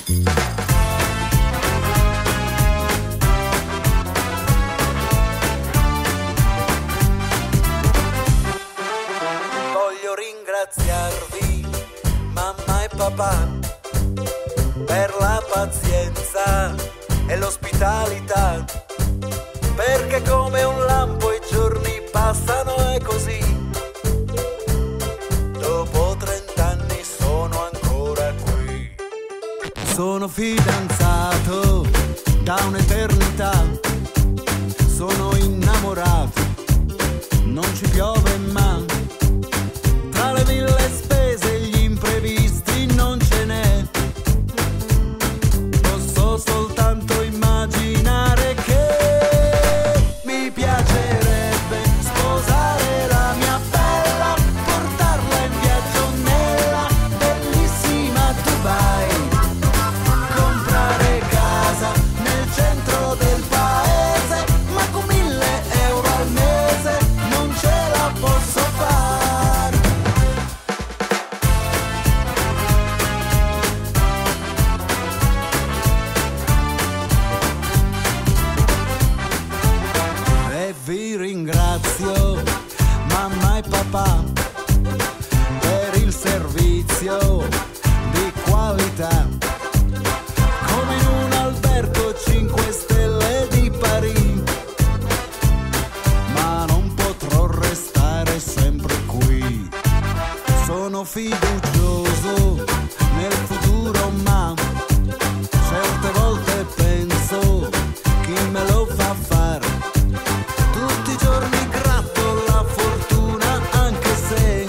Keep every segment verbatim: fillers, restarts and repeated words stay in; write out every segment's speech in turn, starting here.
Voglio ringraziarvi, mamma e papà, per la pazienza e l'ospitalità, perché come un lampo i giorni passano e così dopo trent'anni sono ancora qui. Sono fidanzato da un'eternità, sono innamorato, non ci piove mai, tra le mille spese e gli imprevisti non ce n'è. Posso soltanto immaginare che mi piacerebbe sposare la mia bella, portarla in viaggio nella bellissima Dubai, comprare casa nel centro del paese, ma con mille euro al mese non ce la posso fare. E vi ringrazio, mamma e papà, per il servizio di qualità, come in un albergo cinque stelle di Parigi, ma non potrò restare sempre qui. Sono fiducioso nel futuro, ma certe volte penso chi me lo fa fare. Tutti i giorni gratto la fortuna, anche se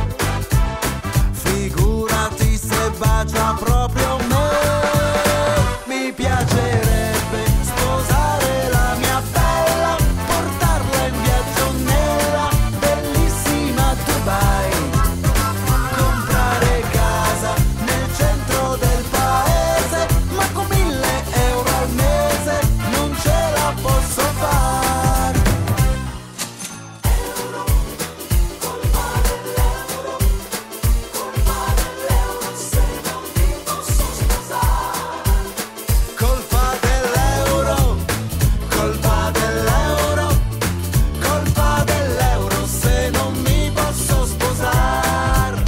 figurati se bacia proprio me. Mi piacerebbe sposare la mia bella, portarla in viaggio nella bellissima Dubai, comprare casa nel centro del paese, ma con mille euro al mese non ce la posso fare. Colpa dell'euro, colpa dell'euro, colpa dell'euro se non mi posso sposare.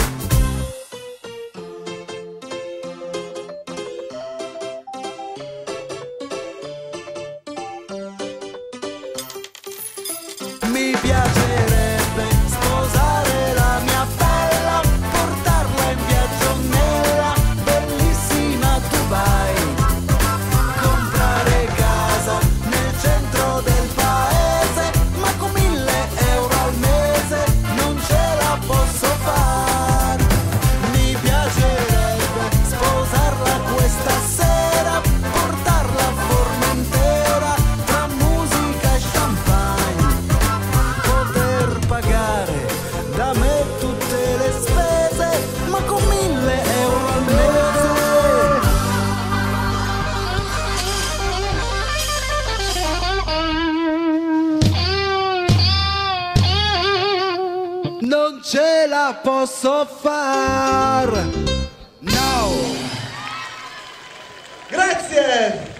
Mi piacerebbe sposare la mia bella, portarla in viaggio nella bellissima Dubai, comprare casa nel centro del paese, ma con mille euro al mese non ce la posso fare. Mi piacerebbe sposarla questa sera, portarla a Formentera tra musica e champagne, poter pagare da me tutte le spese, ma con mille euro al mese. Non ce la posso far. No. Grazie!